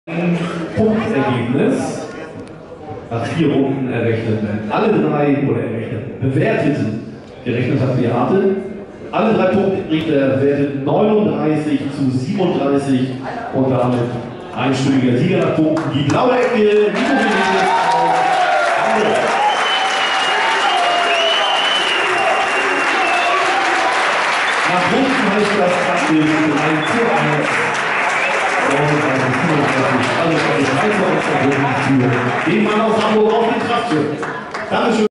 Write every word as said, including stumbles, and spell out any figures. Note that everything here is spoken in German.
Punktergebnis nach vier Runden errechnet. Alle drei oder errechnet, bewerteten, gerechnet hat Beate. Alle drei Punktrichter wertet neununddreißig zu siebenunddreißig und damit einstündiger Sieger nach Punkten. Die blaue Ecke, Nico Vinicius aus Hamburg. Nach Punkten heißt das Abbild drei zu eins. Also, den Mann aus Hamburg auf die Kraft. Dankeschön.